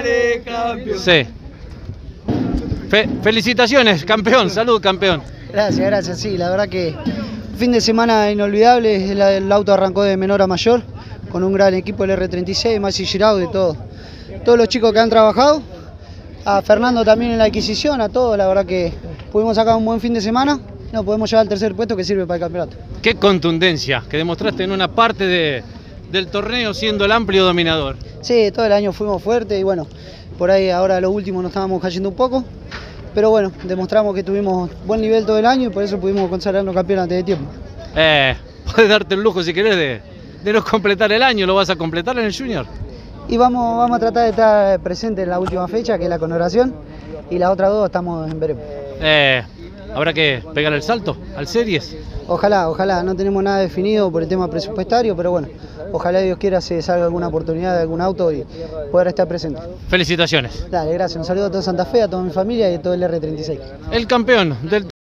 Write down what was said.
Dale, campeón. Sí. Felicitaciones, campeón. Salud, campeón. Gracias, gracias. Sí, la verdad que fin de semana inolvidable. El auto arrancó de menor a mayor con un gran equipo, el R36, Maxi Girau, de todos los chicos que han trabajado. A Fernando también en la adquisición, a todos. La verdad que pudimos sacar un buen fin de semana. No, podemos llevar al tercer puesto que sirve para el campeonato. Qué contundencia que demostraste en una parte del torneo siendo el amplio dominador. Sí, todo el año fuimos fuertes y bueno, por ahí ahora lo último nos estábamos cayendo un poco. Pero bueno, demostramos que tuvimos buen nivel todo el año y por eso pudimos consagrarnos campeón antes de tiempo. Puedes darte el lujo si querés de no completar el año, ¿lo vas a completar en el Junior? Y vamos a tratar de estar presentes en la última fecha, que es la consagración, y las otras dos estamos en veremos. ¿Habrá que pegar el salto al Series? Ojalá, no tenemos nada definido por el tema presupuestario, pero bueno, ojalá Dios quiera se salga alguna oportunidad de algún auto y poder estar presente. Felicitaciones. Dale, gracias, un saludo a todo Santa Fe, a toda mi familia y a todo el R36. El campeón del